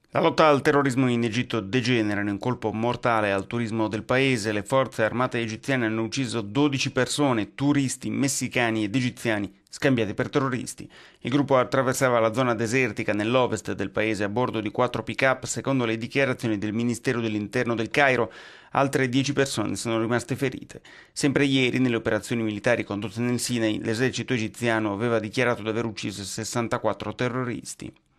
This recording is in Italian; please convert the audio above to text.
La lotta al terrorismo in Egitto degenera in un colpo mortale al turismo del paese. Le forze armate egiziane hanno ucciso 12 persone, turisti messicani ed egiziani, scambiati per terroristi. Il gruppo attraversava la zona desertica nell'ovest del paese a bordo di 4 pick-up, secondo le dichiarazioni del Ministero dell'Interno del Cairo. Altre 10 persone sono rimaste ferite. Sempre ieri, nelle operazioni militari condotte nel Sinai, l'esercito egiziano aveva dichiarato di aver ucciso 64 terroristi.